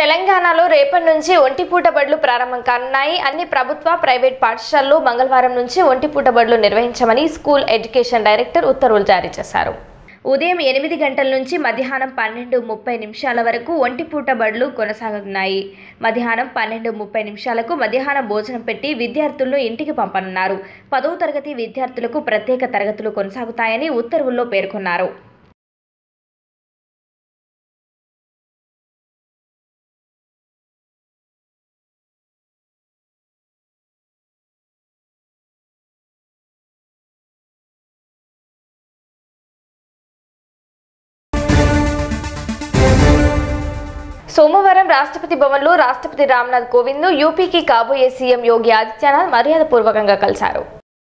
తెలంగాణలో రేపటి నుంచి ఒంటిపూట బడులు ప్రారంభం కానున్నాయి. అన్ని ప్రభుత్వ, ప్రైవేట్ పాఠశాలల్లో మంగళవారం నుంచి ఒంటిపూట బడులు నిర్వహించమని స్కూల్ ఎడ్యుకేషన్ డైరెక్టర్ ఉత్తర్వులు జారీ చేశారు. ఉదయం 8 గంటల నుంచి మధ్యాహ్నం 12:30 వరకు ఒంటిపూట బడులు కొనసాగనున్నాయి. మధ్యాహ్నం 12:30 మధ్యాహ్న భోజనం పెట్టి విద్యార్థులను ఇంటికి పంపనున్నారు. 10వ తరగతి విద్యార్థులకు ప్రత్యేక తరగతులు కొనసాగుతాయని ఉత్తర్వుల్లో పేర్కొన్నారు. సోమవారం రాష్ట్రపతి భవన్లో రాష్ట్రపతి రామ్నాథ్ కోవింద్ను యూపీకి కాబోయే సీఎం యోగి ఆదిత్యనాథ్ మర్యాదపూర్వకంగా కలిశారు.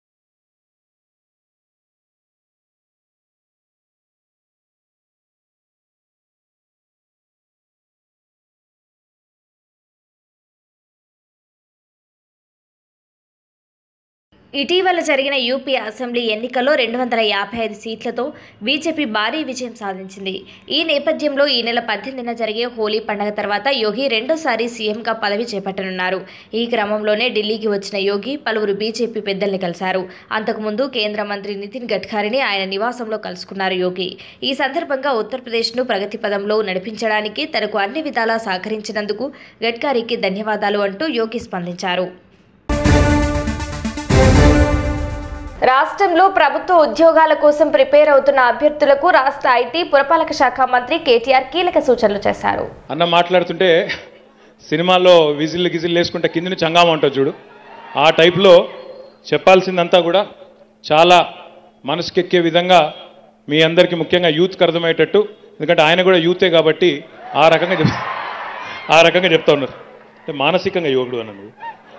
ఇటీవల జరిగిన యూపీ అసెంబ్లీ ఎన్నికల్లో 255 సీట్లతో బీజేపీ భారీ విజయం సాధించింది. ఈ నేపథ్యంలో ఈ నెల 18న జరిగే హోలీ పండుగ తర్వాత యోగి రెండోసారి సీఎంగా పదవి చేపట్టనున్నారు. ఈ క్రమంలోనే ఢిల్లీకి వచ్చిన యోగి పలువురు బీజేపీ పెద్దల్ని కలిశారు. అంతకుముందు కేంద్ర మంత్రి నితిన్ గడ్కరీని ఆయన నివాసంలో కలుసుకున్నారు యోగి. ఈ సందర్భంగా ఉత్తరప్రదేశ్ను ప్రగతి పదంలో నడిపించడానికి తనకు అన్ని విధాలా సహకరించినందుకు గడ్కరీకి ధన్యవాదాలు అంటూ యోగి స్పందించారు. రాష్ట్రంలో ప్రభుత్వ ఉద్యోగాల కోసం ప్రిపేర్ అవుతున్న అభ్యర్థులకు రాష్ట్ర ఐటీ పురపాలక శాఖ మంత్రి కేటీఆర్ కీలక సూచనలు చేశారు. అన్న మాట్లాడుతుంటే సినిమాల్లో విజిల్ వేసుకుంటే కింద నుంచి హంగామా ఉంటుంది చూడు, ఆ టైప్లో చెప్పాల్సిందంతా కూడా చాలా మనసుకెక్కే విధంగా మీ అందరికీ ముఖ్యంగా యూత్కి అర్థమయ్యేటట్టు, ఎందుకంటే ఆయన కూడా యూతే కాబట్టి ఆ రకంగా చెప్తా ఉన్నారు. మానసికంగా యువకుడు అన్నది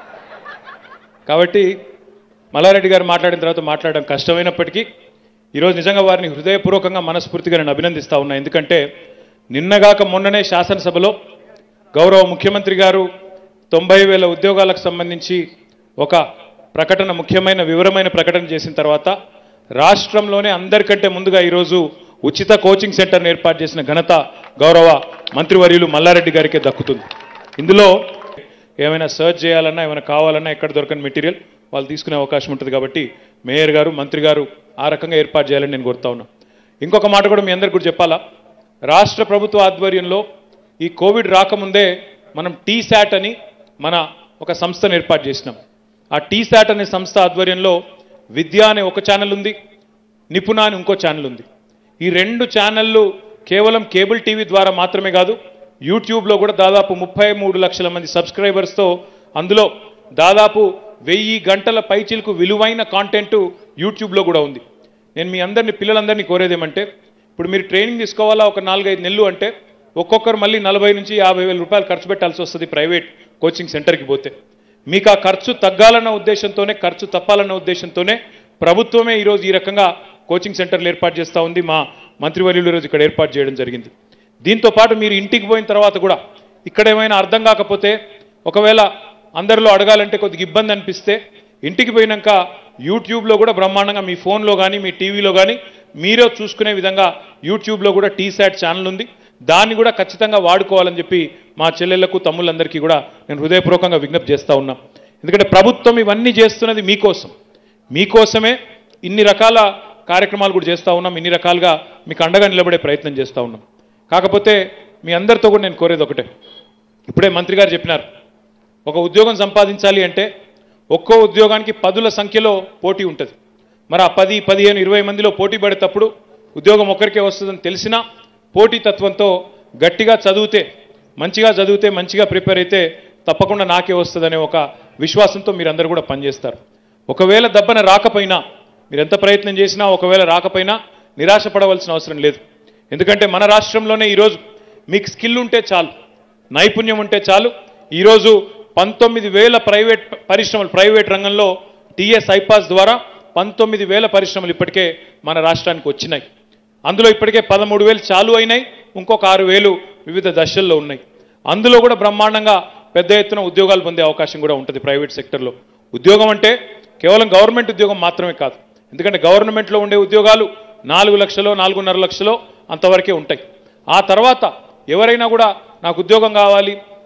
కాబట్టి మల్లారెడ్డి గారు మాట్లాడిన తర్వాత మాట్లాడడం కష్టమైనప్పటికీ ఈరోజు నిజంగా వారిని హృదయపూర్వకంగా మనస్ఫూర్తిగా నేను అభినందిస్తూ ఉన్నా. ఎందుకంటే నిన్నగాక మొన్ననే శాసనసభలో గౌరవ ముఖ్యమంత్రి గారు 90,000 ఉద్యోగాలకు సంబంధించి ఒక ప్రకటన, ముఖ్యమైన వివరమైన ప్రకటన చేసిన తర్వాత రాష్ట్రంలోనే అందరికంటే ముందుగా ఈరోజు ఉచిత కోచింగ్ సెంటర్ను ఏర్పాటు చేసిన ఘనత గౌరవ మంత్రివర్యులు మల్లారెడ్డి గారికే దక్కుతుంది. ఇందులో ఏమైనా సర్చ్ చేయాలన్నా, ఏమైనా కావాలన్నా ఎక్కడ దొరకని మెటీరియల్ వాళ్ళు తీసుకునే అవకాశం ఉంటుంది. కాబట్టి మేయర్ గారు, మంత్రి గారు ఆ రకంగా ఏర్పాటు చేయాలని నేను కోరుతా ఉన్నా. ఇంకొక మాట కూడా మీ అందరికీ కూడా చెప్పాలా, రాష్ట్ర ప్రభుత్వ ఆధ్వర్యంలో ఈ కోవిడ్ రాకముందే మనం టీశాట్ అని మన ఒక సంస్థను ఏర్పాటు చేసినాం. ఆ టీశాట్ అనే సంస్థ ఆధ్వర్యంలో విద్య అనే ఒక ఛానల్ ఉంది, నిపుణ అని ఇంకో ఛానల్ ఉంది. ఈ 2 ఛానళ్ళు కేవలం కేబుల్ టీవీ ద్వారా మాత్రమే కాదు, యూట్యూబ్లో కూడా దాదాపు 33 లక్షల మంది సబ్స్క్రైబర్స్తో అందులో దాదాపు 1000 గంటల పైచిలకు విలువైన కాంటెంట్ యూట్యూబ్లో కూడా ఉంది. నేను మీ అందరినీ, పిల్లలందరినీ కోరేదేమంటే, ఇప్పుడు మీరు ట్రైనింగ్ తీసుకోవాలా ఒక 4-5 నెలలు అంటే ఒక్కొక్కరు మళ్ళీ 40,000 నుంచి 50,000 రూపాయలు ఖర్చు పెట్టాల్సి వస్తుంది ప్రైవేట్ కోచింగ్ సెంటర్కి పోతే. మీకు ఆ ఖర్చు తగ్గాలన్న ఉద్దేశంతోనే, ఖర్చు తప్పాలన్న ఉద్దేశంతోనే ప్రభుత్వమే ఈరోజు ఈ రకంగా కోచింగ్ సెంటర్లు ఏర్పాటు చేస్తూ ఉంది. మా మంత్రివర్యులు ఈరోజు ఇక్కడ ఏర్పాటు చేయడం జరిగింది. దీంతో పాటు మీరు ఇంటికి పోయిన తర్వాత కూడా ఇక్కడ ఏమైనా అర్థం కాకపోతే, ఒకవేళ అందరిలో అడగాలంటే కొద్దిగా ఇబ్బంది అనిపిస్తే, ఇంటికి పోయినాక యూట్యూబ్లో కూడా బ్రహ్మాండంగా మీ ఫోన్లో కానీ మీ టీవీలో కానీ మీరే చూసుకునే విధంగా యూట్యూబ్లో కూడా టీశాట్ ఛానల్ ఉంది. దాన్ని కూడా ఖచ్చితంగా వాడుకోవాలని చెప్పి మా చెల్లెళ్లకు, తమ్ముళ్ళందరికీ కూడా నేను హృదయపూర్వకంగా విజ్ఞప్తి చేస్తూ ఉన్నా. ఎందుకంటే ప్రభుత్వం ఇవన్నీ చేస్తున్నది మీకోసమే ఇన్ని రకాల కార్యక్రమాలు కూడా చేస్తూ ఉన్నాం, ఇన్ని రకాలుగా మీకు అండగా నిలబడే ప్రయత్నం చేస్తూ ఉన్నాం. కాకపోతే మీ అందరితో కూడా నేను కోరేది ఒకటే, ఇప్పుడే మంత్రి గారు చెప్పినారు, ఒక ఉద్యోగం సంపాదించాలి అంటే ఒక్కో ఉద్యోగానికి 10ల సంఖ్యలో పోటీ ఉంటుంది. మరి ఆ 10, 15, 20 మందిలో పోటీ పడేటప్పుడు ఉద్యోగం ఒక్కరికే వస్తుందని తెలిసినా పోటీతత్వంతో గట్టిగా చదివితే, మంచిగా ప్రిపేర్ అయితే తప్పకుండా నాకే వస్తుందనే ఒక విశ్వాసంతో మీరందరూ కూడా పనిచేస్తారు. ఒకవేళ దబ్బన రాకపోయినా, మీరు ఎంత ప్రయత్నం చేసినా ఒకవేళ రాకపోయినా నిరాశపడవలసిన అవసరం లేదు. ఎందుకంటే మన రాష్ట్రంలోనే ఈరోజు మీకు స్కిల్ ఉంటే చాలు, నైపుణ్యం ఉంటే చాలు. ఈరోజు 19,000 ప్రైవేట్ రంగంలో టీఎస్ ఐపాస్ ద్వారా 19,000 పరిశ్రమలు ఇప్పటికే మన రాష్ట్రానికి వచ్చినాయి. అందులో ఇప్పటికే 13,000 చాలు అయినాయి, ఇంకొక 6,000 వివిధ దశల్లో ఉన్నాయి. అందులో కూడా బ్రహ్మాండంగా పెద్ద ఎత్తున ఉద్యోగాలు పొందే అవకాశం కూడా ఉంటుంది ప్రైవేట్ సెక్టర్లో. ఉద్యోగం అంటే కేవలం గవర్నమెంట్ ఉద్యోగం మాత్రమే కాదు, ఎందుకంటే గవర్నమెంట్లో ఉండే ఉద్యోగాలు 4 లక్షలు 4.5 లక్షలు అంతవరకే ఉంటాయి. ఆ తర్వాత ఎవరైనా కూడా నాకు ఉద్యోగం కావాలి,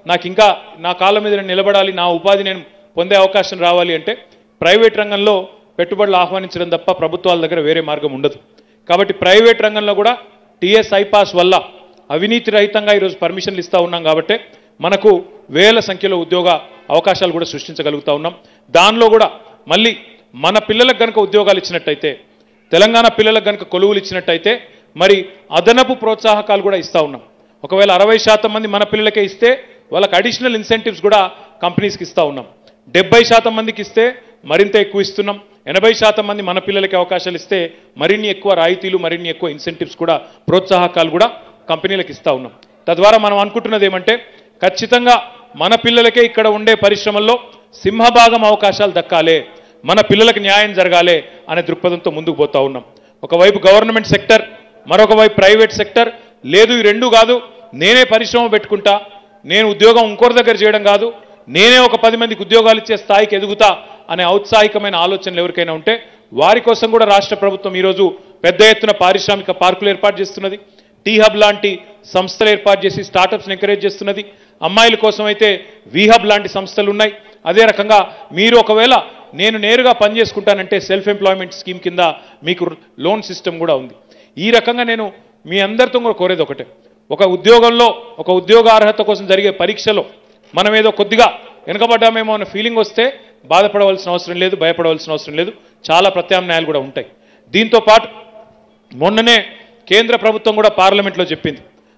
నాకు ఇంకా నా కాళ్ళ మీద నేను నిలబడాలి, నా ఉపాధి నేను పొందే అవకాశం రావాలి అంటే ప్రైవేట్ రంగంలో పెట్టుబడులు ఆహ్వానించడం తప్ప ప్రభుత్వాల దగ్గర వేరే మార్గం ఉండదు. కాబట్టి ప్రైవేట్ రంగంలో కూడా టీఎస్ ఐపాస్ వల్ల అవినీతి రహితంగా ఈరోజు పర్మిషన్లు ఇస్తూ ఉన్నాం. కాబట్టి మనకు వేల సంఖ్యలో ఉద్యోగ అవకాశాలు కూడా సృష్టించగలుగుతా ఉన్నాం. దానిలో కూడా మళ్ళీ మన పిల్లలకు కనుక ఉద్యోగాలు ఇచ్చినట్టయితే, తెలంగాణ పిల్లలకు కనుక కొలువులు ఇచ్చినట్టయితే మరి అదనపు ప్రోత్సాహకాలు కూడా ఇస్తూ ఉన్నాం. ఒకవేళ 60% మంది మన పిల్లలకే ఇస్తే వాళ్ళకి అడిషనల్ ఇన్సెంటివ్స్ కూడా కంపెనీస్కి ఇస్తూ ఉన్నాం. 70% మందికి ఇస్తే మరింత ఎక్కువ ఇస్తున్నాం. 80% మంది మన పిల్లలకి అవకాశాలు ఇస్తే మరిన్ని ఎక్కువ రాయితీలు, మరిన్ని ఎక్కువ ఇన్సెంటివ్స్ కూడా, ప్రోత్సాహకాలు కూడా కంపెనీలకు ఇస్తూ ఉన్నాం. తద్వారా మనం అనుకుంటున్నది ఏమంటే ఖచ్చితంగా మన పిల్లలకే ఇక్కడ ఉండే పరిశ్రమల్లో సింహభాగం అవకాశాలు దక్కాలే, మన పిల్లలకు న్యాయం జరగాలి అనే దృక్పథంతో ముందుకు పోతా ఉన్నాం. ఒకవైపు గవర్నమెంట్ సెక్టర్, మరొక వైపు ప్రైవేట్ సెక్టర్. లేదు ఈ రెండు కాదు, నేనే పరిశ్రమ పెట్టుకుంటా, నేను ఉద్యోగం ఇంకోరి దగ్గర చేయడం కాదు, నేనే ఒక 10 మందికి ఉద్యోగాలు ఇచ్చే స్థాయికి ఎదుగుతా అనే ఔత్సాహికమైన ఆలోచనలు ఎవరికైనా ఉంటే వారి కోసం కూడా రాష్ట్ర ప్రభుత్వం ఈరోజు పెద్ద ఎత్తున పారిశ్రామిక పార్కులు ఏర్పాటు చేస్తున్నది. టీ హబ్ లాంటి సంస్థలు ఏర్పాటు చేసి స్టార్టప్స్ని ఎంకరేజ్ చేస్తున్నది. అమ్మాయిల కోసం అయితే వీహబ్ లాంటి సంస్థలు ఉన్నాయి. అదే రకంగా మీరు ఒకవేళ నేను నేరుగా పనిచేసుకుంటానంటే సెల్ఫ్ ఎంప్లాయ్మెంట్ స్కీమ్ కింద మీకు లోన్ సిస్టమ్ కూడా ఉంది. ఈ రకంగా నేను మీ అందరితో కూడా కోరేది ఒకటే, ఒక ఉద్యోగంలో ఒక ఉద్యోగ అర్హత కోసం జరిగే పరీక్షలో మనం ఏదో కొద్దిగా వెనుకబడ్డామేమో అన్న ఫీలింగ్ వస్తే బాధపడవలసిన అవసరం లేదు, భయపడవలసిన అవసరం లేదు. చాలా ప్రత్యామ్నాయాలు కూడా ఉంటాయి. దీంతో పాటు మొన్ననే కేంద్ర ప్రభుత్వం కూడా పార్లమెంట్లో చెప్పింది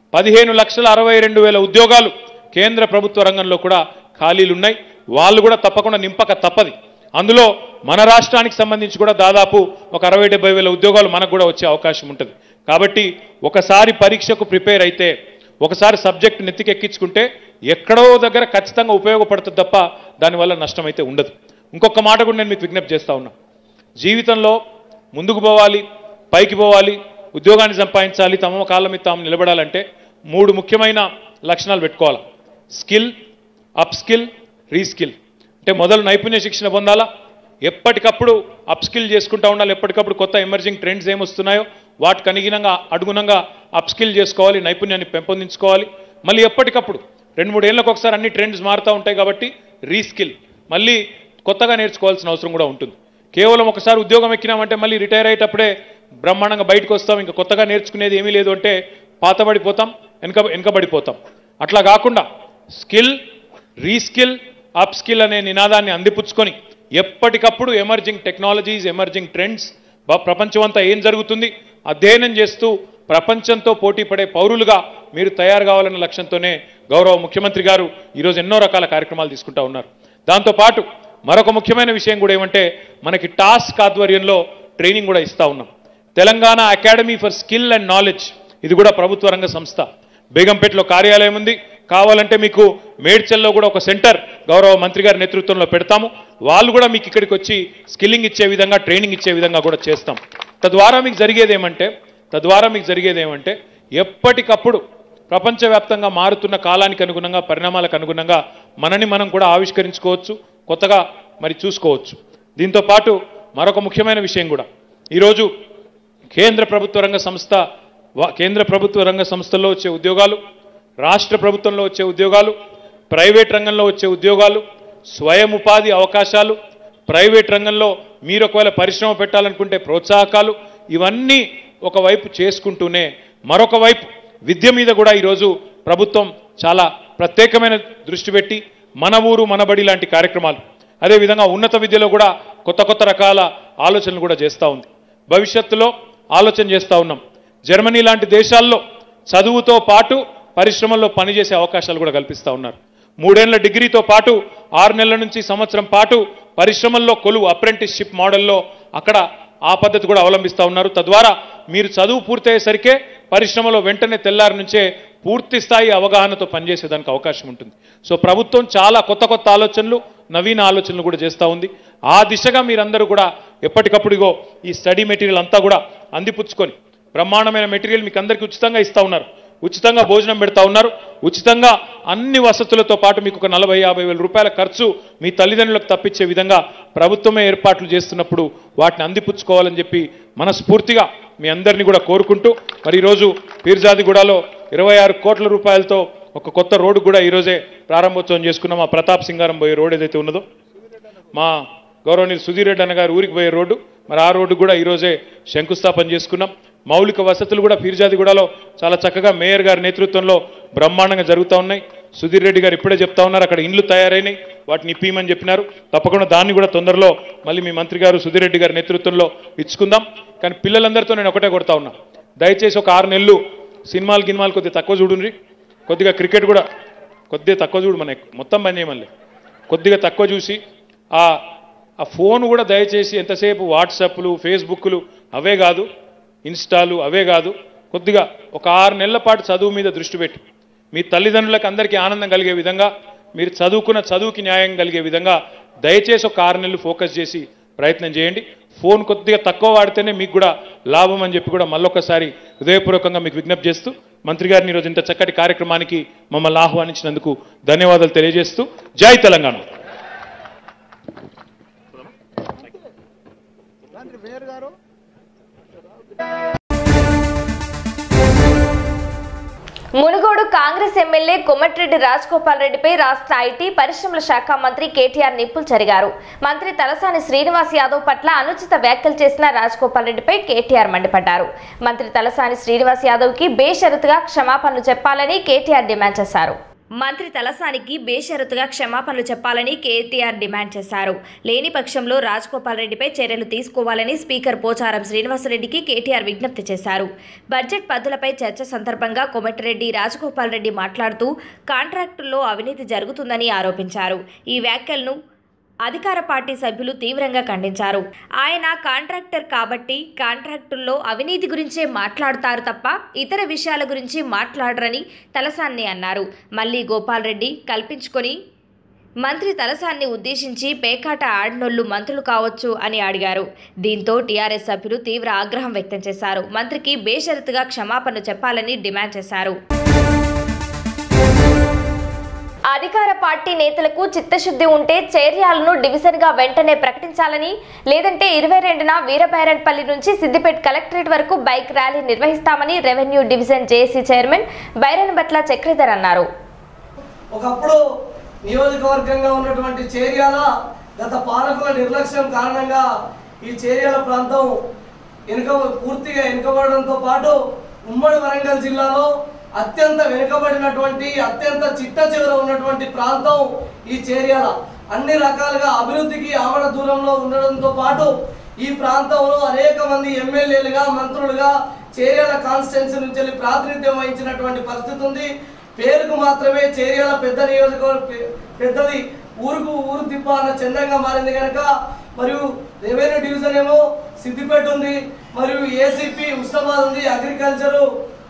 15,62,000 ఉద్యోగాలు కేంద్ర ప్రభుత్వ రంగంలో కూడా ఖాళీలు ఉన్నాయి. వాళ్ళు కూడా తప్పకుండా నింపక తప్పది. అందులో మన రాష్ట్రానికి సంబంధించి కూడా దాదాపు ఒక 60,000-70,000 ఉద్యోగాలు మనకు కూడా వచ్చే అవకాశం ఉంటుంది. కాబట్టి ఒకసారి పరీక్షకు ప్రిపేర్ అయితే, ఒకసారి సబ్జెక్ట్ నెత్తికెక్కించుకుంటే ఎక్కడో దగ్గర ఖచ్చితంగా ఉపయోగపడుతుంది తప్ప దానివల్ల నష్టం అయితే ఉండదు. ఇంకొక మాట కూడా నేను మీకు విజ్ఞప్తి చేస్తా ఉన్నా. జీవితంలో ముందుకు పోవాలి, పైకి పోవాలి, ఉద్యోగాన్ని సంపాదించాలి, తమ కాళ్ళ మీద తాము నిలబడాలంటే 3 ముఖ్యమైన లక్షణాలు పెట్టుకోవాలి. Skill, upskill, reskill. అంటే మొదలు నైపుణ్య శిక్షణ పొందాలా, ఎప్పటికప్పుడు అప్ స్కిల్ చేసుకుంటూ ఉండాలి. ఎప్పటికప్పుడు కొత్త ఎమర్జింగ్ ట్రెండ్స్ ఏమొస్తున్నాయో వాటికి అనుగుణంగా అప్ స్కిల్ చేసుకోవాలి, నైపుణ్యాన్ని పెంపొందించుకోవాలి. మళ్ళీ ఎప్పటికప్పుడు 2-3 ఏళ్ళకు ఒకసారి అన్ని ట్రెండ్స్ మారుతూ ఉంటాయి. కాబట్టి రీస్కిల్, మళ్ళీ కొత్తగా నేర్చుకోవాల్సిన అవసరం కూడా ఉంటుంది. కేవలం ఒకసారి ఉద్యోగం ఎక్కినామంటే మళ్ళీ రిటైర్ అయ్యేటప్పుడే బ్రహ్మాండంగా బయటకు వస్తాం, ఇంకా కొత్తగా నేర్చుకునేది ఏమీ లేదు అంటే పాతబడిపోతాం, వెనకబడిపోతాం. అట్లా కాకుండా స్కిల్, రీస్కిల్, అప్ స్కిల్ అనే నినాదాన్ని అందిపుచ్చుకొని ఎప్పటికప్పుడు ఎమర్జింగ్ టెక్నాలజీస్, ఎమర్జింగ్ ట్రెండ్స్, ప్రపంచమంతా ఏం జరుగుతుంది అధ్యయనం చేస్తూ ప్రపంచంతో పోటీ పడే పౌరులుగా మీరు తయారు కావాలన్న లక్ష్యంతోనే గౌరవ ముఖ్యమంత్రి గారు ఈరోజు ఎన్నో రకాల కార్యక్రమాలు తీసుకుంటా ఉన్నారు. దాంతోపాటు మరొక ముఖ్యమైన విషయం కూడా ఏమంటే మనకి టాస్క్ ఆధ్వర్యంలో ట్రైనింగ్ కూడా ఇస్తూ ఉన్నాం. Telangana academy for skill and knowledge, ఇది కూడా ప్రభుత్వ రంగ సంస్థ. బేగంపేటలో కార్యాలయం ఉంది. కావాలంటే మీకు మేడ్చల్లో కూడా ఒక సెంటర్ గౌరవ మంత్రి గారి నేతృత్వంలో పెడతాము. వాళ్ళు కూడా మీకు ఇక్కడికి వచ్చి స్కిల్లింగ్ ఇచ్చే విధంగా, ట్రైనింగ్ ఇచ్చే విధంగా కూడా చేస్తాం. తద్వారా మీకు జరిగేది ఏమంటే ఎప్పటికప్పుడు ప్రపంచవ్యాప్తంగా మారుతున్న కాలానికి అనుగుణంగా, పరిణామాలకు అనుగుణంగా మనని మనం కూడా ఆవిష్కరించుకోవచ్చు, కొత్తగా మరి చూసుకోవచ్చు. దీంతో పాటు మరొక ముఖ్యమైన విషయం కూడా, ఈరోజు కేంద్ర ప్రభుత్వ రంగ సంస్థల్లో వచ్చే ఉద్యోగాలు, రాష్ట్ర ప్రభుత్వంలో వచ్చే ఉద్యోగాలు, ప్రైవేట్ రంగంలో వచ్చే ఉద్యోగాలు, స్వయం ఉపాధి అవకాశాలు, ప్రైవేట్ రంగంలో మీరు ఒకవేళ పరిశ్రమ పెట్టాలనుకుంటే ప్రోత్సాహకాలు, ఇవన్నీ ఒకవైపు చేసుకుంటూనే మరొక వైపు విద్య మీద కూడా ఈరోజు ప్రభుత్వం చాలా ప్రత్యేకమైన దృష్టి పెట్టి మన ఊరు మనబడి లాంటి కార్యక్రమాలు, అదేవిధంగా ఉన్నత విద్యలో కూడా కొత్త రకాల ఆలోచనలు కూడా చేస్తూ ఉంది. భవిష్యత్తులో ఆలోచన చేస్తూ ఉన్నాం. జర్మనీ లాంటి దేశాల్లో చదువుతో పాటు పరిశ్రమల్లో పనిచేసే అవకాశాలు కూడా కల్పిస్తూ ఉన్నారు. 3 ఏళ్ల డిగ్రీతో పాటు 6 నెలల నుంచి సంవత్సరం పాటు పరిశ్రమల్లో కొలువు అప్రెంటిస్షిప్ మోడల్లో అక్కడ ఆ పద్ధతి కూడా అవలంబిస్తూ ఉన్నారు. తద్వారా మీరు చదువు పూర్తయ్యేసరికే పరిశ్రమలో వెంటనే తెల్లారి నుంచే పూర్తి స్థాయి అవగాహనతో పనిచేసేదానికి అవకాశం ఉంటుంది. సో ప్రభుత్వం చాలా కొత్త ఆలోచనలు, నవీన ఆలోచనలు కూడా చేస్తూ ఉంది. ఆ దిశగా మీరందరూ కూడా ఎప్పటికప్పుడు ఈ స్టడీ మెటీరియల్ అంతా కూడా అందిపుచ్చుకొని బ్రహ్మాండమైన మెటీరియల్ మీకు అందరికీ ఉచితంగా ఇస్తూ ఉన్నారు. ఉచితంగా భోజనం పెడతా ఉన్నారు. ఉచితంగా అన్ని వసతులతో పాటు మీకు ఒక 40-50 వేల రూపాయల ఖర్చు మీ తల్లిదండ్రులకు తప్పించే విధంగా ప్రభుత్వమే ఏర్పాట్లు చేస్తున్నప్పుడు వాటిని అందిపుచ్చుకోవాలని చెప్పి మనస్ఫూర్తిగా మీ అందరినీ కూడా కోరుకుంటూ, మరి ఈరోజు పీర్జాదిగూడలో 26 కోట్ల రూపాయలతో ఒక కొత్త రోడ్డు కూడా ఈరోజే ప్రారంభోత్సవం చేసుకున్నాం. మా ప్రతాప్ సింగారం పోయే రోడ్ ఏదైతే ఉన్నదో, మా గౌరవనీయులు సుధీర్ రెడ్డి అన్న గారు ఊరికి పోయే రోడ్డు, మరి ఆ రోడ్డు కూడా ఈరోజే శంకుస్థాపన చేసుకున్నాం. మౌలిక వసతులు కూడా ఫిర్జాదిగూడలో చాలా చక్కగా మేయర్ గారి నేతృత్వంలో బ్రహ్మాండంగా జరుగుతూ ఉన్నాయి. సుధీర్ రెడ్డి గారు ఇప్పుడే చెప్తా ఉన్నారు, అక్కడ ఇండ్లు తయారైనాయి, వాటిని ఇప్పిమని చెప్పినారు. తప్పకుండా దాన్ని కూడా తొందరలో మళ్ళీ మీ మంత్రి గారు సుధీర్ రెడ్డి గారి నేతృత్వంలో ఇచ్చుకుందాం. కానీ పిల్లలందరితో నేను ఒకటే కొడతా ఉన్నా, దయచేసి ఒక 6 నెలలు సినిమాలు కొద్దిగా తక్కువ చూడండి, కొద్దిగా క్రికెట్ కూడా కొద్దిగా తక్కువ చూడు, మన మొత్తం పని చేయమని కొద్దిగా తక్కువ చూసి ఆ ఫోన్ కూడా దయచేసి ఎంతసేపు వాట్సాప్లు ఫేస్బుక్లు అవే కాదు, ఇన్స్టాలు అవే కాదు, కొద్దిగా ఒక 6 నెలల పాటు చదువు మీద దృష్టి పెట్టి మీ తల్లిదండ్రులకు అందరికీ ఆనందం కలిగే విధంగా, మీరు చదువుకున్న చదువుకి న్యాయం కలిగే విధంగా దయచేసి ఒక 6 నెలలు ఫోకస్ చేసి ప్రయత్నం చేయండి. ఫోన్ కొద్దిగా తక్కువ వాడితేనే మీకు కూడా లాభం అని చెప్పి కూడా మళ్ళొకసారి హృదయపూర్వకంగా మీకు విజ్ఞప్తి చేస్తూ, మంత్రి గారిని ఈరోజు ఇంత చక్కటి కార్యక్రమానికి మమ్మల్ని ఆహ్వానించినందుకు ధన్యవాదాలు తెలియజేస్తూ, జై తెలంగాణ. మునుగోడు కాంగ్రెస్ ఎమ్మెల్యే కోమటిరెడ్డి రాజగోపాల్ రెడ్డిపై రాష్ట్ర ఐటీ పరిశ్రమల శాఖ మంత్రి కేటీఆర్ నిప్పులు చెరిగారు. మంత్రి తలసాని శ్రీనివాస్ యాదవ్ పట్ల అనుచిత వ్యాఖ్యలు చేసిన రాజగోపాల్ రెడ్డిపై కేటీఆర్ మండిపడ్డారు. మంత్రి తలసాని శ్రీనివాస్ యాదవ్ కి బేషరతుగా క్షమాపణలు చెప్పాలని కేటీఆర్ డిమాండ్ చేశారు. మంత్రి తలసానికి బేషరతుగా క్షమాపణలు చెప్పాలని కేటీఆర్ డిమాండ్ చేశారు. లేని పక్షంలో రాజగోపాల్ రెడ్డిపై చర్యలు తీసుకోవాలని స్పీకర్ పోచారం శ్రీనివాసరెడ్డికి కేటీఆర్ విజ్ఞప్తి చేశారు. బడ్జెట్ పద్ధతులపై చర్చ సందర్భంగా కోమటిరెడ్డి రాజగోపాల్ రెడ్డి మాట్లాడుతూ కాంట్రాక్టుల్లో అవినీతి జరుగుతుందని ఆరోపించారు. ఈ వ్యాఖ్యలను అధికార పార్టీ సభ్యులు తీవ్రంగా ఖండించారు. ఆయన కాంట్రాక్టర్ కాబట్టి కాంట్రాక్టుల్లో అవినీతి గురించే మాట్లాడతారు తప్ప ఇతర విషయాల గురించి మాట్లాడరని తలసాని అన్నారు. మళ్లీ గోపాల్ రెడ్డి కల్పించుకొని మంత్రి తలసాన్ని ఉద్దేశించి పేకాట ఆడినోళ్లు మంత్రులు కావచ్చు అని అడిగారు. దీంతో టీఆర్ఎస్ సభ్యులు తీవ్ర ఆగ్రహం వ్యక్తం చేశారు. మంత్రికి బేషరతుగా క్షమాపణ చెప్పాలని డిమాండ్ చేశారు. అధికార పార్టీ నేతలకు చిత్తశుద్ధి ఉంటే చేర్యాలను డివిజన్గా వెంటనే ప్రకటించాలని, లేదంటే 22న వీరబైరన్పల్లి నుంచి సిద్దిపేట కలెక్టరేట్ వరకు బైక్ ర్యాలీ నిర్వహిస్తామని revenue division JAC chairman Bairanbatla Chakradhar అన్నారు. ఒకప్పుడు నియోజకవర్గంగా ఉన్నటువంటి చేర్యాల గత పాలకుల నిర్లక్ష్యం కారణంగా ఈ చేర్యాల ప్రాంతం పూర్తిగా వెనుకబడడంతో పాటు ఉమ్మడి వరంగల్ జిల్లాలో అత్యంత వెనుకబడినటువంటి అత్యంత చిట్ట చివర ఉన్నటువంటి ప్రాంతం ఈ చేర్యాల. అన్ని రకాలుగా అభివృద్ధికి ఆమడ దూరంలో ఉండడంతో పాటు ఈ ప్రాంతంలో అనేక మంది ఎమ్మెల్యేలుగా మంత్రులుగా చేర్యాల కాన్స్టిట్యున్సీ నుంచి ప్రాతినిధ్యం వహించినటువంటి పరిస్థితి ఉంది. పేరుకు మాత్రమే చేర్యాల పెద్ద నియోజకవర్గం, పెద్దది ఊరు తిప్ప అన్న చందంగా మారింది కనుక, మరియు రెవెన్యూ డివిజన్ ఏమో సిద్దిపేట ఉంది, మరియు ఏసీపీ ఉస్మానాబాద్ ఉంది, అగ్రికల్చరు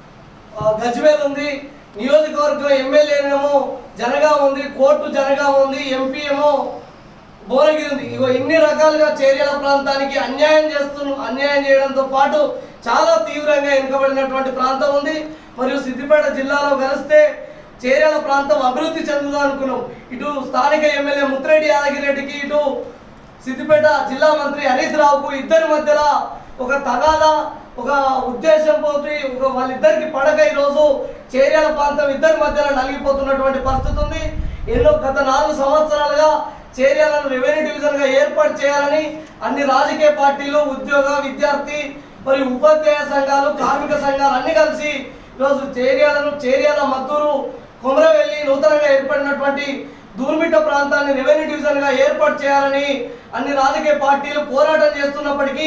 గజ్వేల్ ఉంది, నియోజకవర్గం ఎమ్మెల్యేనేమో జనగాం ఉంది, కోర్టు జనగాం ఉంది, ఎంపీ ఏమో భువనగిరి ఉంది. ఇగో ఇన్ని రకాలుగా చేర్యాల ప్రాంతానికి అన్యాయం చేయడంతో పాటు చాలా తీవ్రంగా వెనుకబడినటువంటి ప్రాంతం ఉంది. మరియు సిద్దిపేట జిల్లాలో కలిస్తే చేర్యాల ప్రాంతం అభివృద్ధి చెందుదా అనుకున్నాం. ఇటు స్థానిక ఎమ్మెల్యే ముత్తిరెడ్డి యాదగిరెడ్డికి, ఇటు సిద్దిపేట జిల్లా మంత్రి హరీష్ రావుకు ఇద్దరి మధ్యలో ఒక తగాదా, ఒక ఉద్దేశంతో వాళ్ళిద్దరికి పడక ఈరోజు చేర్యాల ప్రాంతం ఇద్దరి మధ్యలో నలిగిపోతున్నటువంటి పరిస్థితి ఉంది. గత 4 సంవత్సరాలుగా చేర్యాలను రెవెన్యూ డివిజన్గా ఏర్పాటు చేయాలని అన్ని రాజకీయ పార్టీలు, ఉద్యోగ విద్యార్థి మరియు ఉపాధ్యాయ సంఘాలు, కార్మిక సంఘాలు అన్ని కలిసి ఈరోజు చేర్యాల మద్దూరు కొమరవెల్లి నూతనంగా ఏర్పడినటువంటి దూర్మిట్ట ప్రాంతాన్ని రెవెన్యూ డివిజన్గా ఏర్పాటు చేయాలని అన్ని రాజకీయ పార్టీలు పోరాటం చేస్తున్నప్పటికీ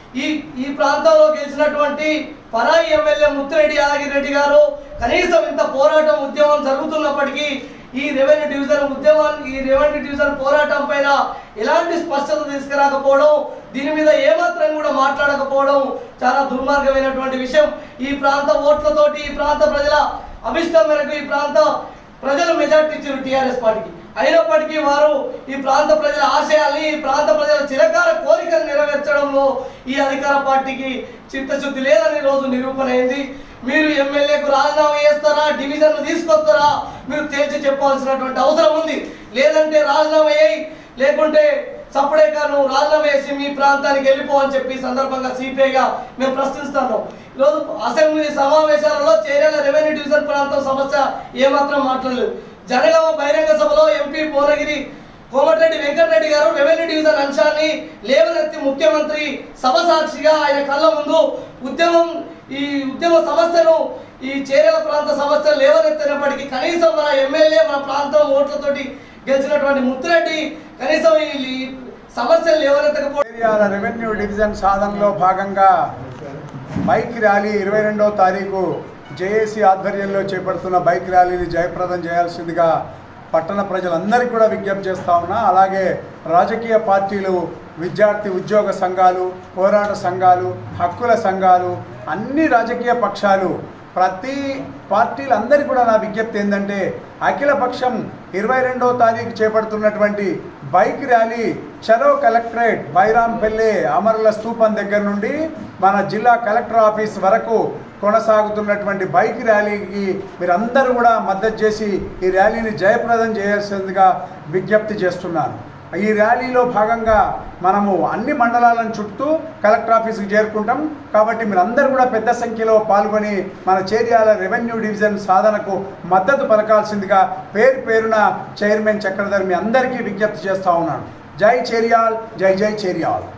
ఈ ప్రాంతంలో గెలిచినటువంటి పరాయి ఎమ్మెల్యే ముత్తిరెడ్డి యాదగిరెడ్డి గారు కనీసం ఇంత పోరాటం ఉద్యమం జరుగుతున్నప్పటికీ ఈ రెవెన్యూ డివిజన్ పోరాటం పైన ఎలాంటి స్పష్టత తీసుకురాకపోవడం, దీని మీద ఏమాత్రం కూడా మాట్లాడకపోవడం చాలా దుర్మార్గమైనటువంటి విషయం. ఈ ప్రాంత ఓట్లతోటి ఈ ప్రాంత ప్రజల అభిష్టం మేరకు ఈ ప్రాంత ప్రజలు మెజార్టీ ఇచ్చారు టీఆర్ఎస్ పార్టీకి. అయినప్పటికీ వారు ఈ ప్రాంత ప్రజల ఆశయాల్ని, ఈ ప్రాంత ప్రజల చిరకాల కోరికలు నెరవేర్చడంలో ఈ అధికార పార్టీకి చిత్తశుద్ధి లేదని రోజు నిరూపణ అయింది. మీరు ఎమ్మెల్యేకు రాజీనామా చేస్తారా, డివిజన్ తీసుకొస్తారా, మీరు తేల్చి చెప్పాల్సినటువంటి అవసరం ఉంది. లేదంటే రాజీనామా చేయి, లేకుంటే సపరేట్గా నువ్వు రాజీనామా చేసి మీ ప్రాంతానికి వెళ్ళిపో అని చెప్పి సందర్భంగా సిపిఐగా మేము ప్రశ్నిస్తున్నాం. ఈరోజు అసెంబ్లీ సమావేశాలలో చేర్యాల రెవెన్యూ డివిజన్ ప్రాంతం సమస్య ఏమాత్రం మాట్లాడలేదు. జనగామ బహిరంగ సభలో ఎంపీ భువనగిరి కోమటిరెడ్డి వెంకటరెడ్డి గారు రెవెన్యూ డివిజన్ అంశాన్ని లేవనెత్తి ముఖ్యమంత్రి సభ సాక్షిగా ఆయన కళ్ళ ముందు ఈ ఉద్యమ సమస్యను ఈ చేర్యాల ప్రాంత సమస్య లేవనెత్తినప్పటికీ కనీసం మన ఎమ్మెల్యే మన ప్రాంతం ఓట్లతోటి గెలిచినటువంటి ముత్తురెడ్డి కనీసం ఈ సమస్యలు లేవనెత్తకపోవడం. చేర్యాల రెవెన్యూ డివిజన్ సాధనలో భాగంగా బైక్ ర్యాలీ 22వ తారీఖు జేఏసీ ఆధ్వర్యంలో చేపడుతున్న బైక్ ర్యాలీని జయప్రదం చేయాల్సిందిగా పట్టణ ప్రజలందరికీ కూడా విజ్ఞప్తి చేస్తా ఉన్నా. అలాగే రాజకీయ పార్టీలు, విద్యార్థి ఉద్యోగ సంఘాలు, పోరాట సంఘాలు, హక్కుల సంఘాలు, అన్ని రాజకీయ పక్షాలు, ప్రతి పార్టీలందరికీ కూడా నా విజ్ఞప్తి ఏంటంటే అఖిలపక్షం 22వ తారీఖు చేపడుతున్నటువంటి బైక్ ర్యాలీ చలో కలెక్టరేట్ బైరాంపల్లె అమరుల స్తూపం దగ్గర నుండి మన జిల్లా కలెక్టర్ ఆఫీస్ వరకు కొనసాగుతున్నటువంటి బైక్ ర్యాలీకి మీరందరూ కూడా మద్దతు చేసి ఈ ర్యాలీని జయప్రదం చేయాల్సిందిగా విజ్ఞప్తి చేస్తున్నాను. ఈ ర్యాలీలో భాగంగా మనము అన్ని మండలాలను చుట్టూ కలెక్టర్ ఆఫీస్కి చేరుకుంటాం. కాబట్టి మీరందరూ కూడా పెద్ద సంఖ్యలో పాల్గొని మన చేర్యాల రెవెన్యూ డివిజన్ సాధనకు మద్దతు పలకాల్సిందిగా పేరు పేరున చైర్మన్ చక్రధర్ మీ అందరికీ విజ్ఞప్తి చేస్తూ ఉన్నాను. జై చేర్యాల్, జై జై చేర్యాల్.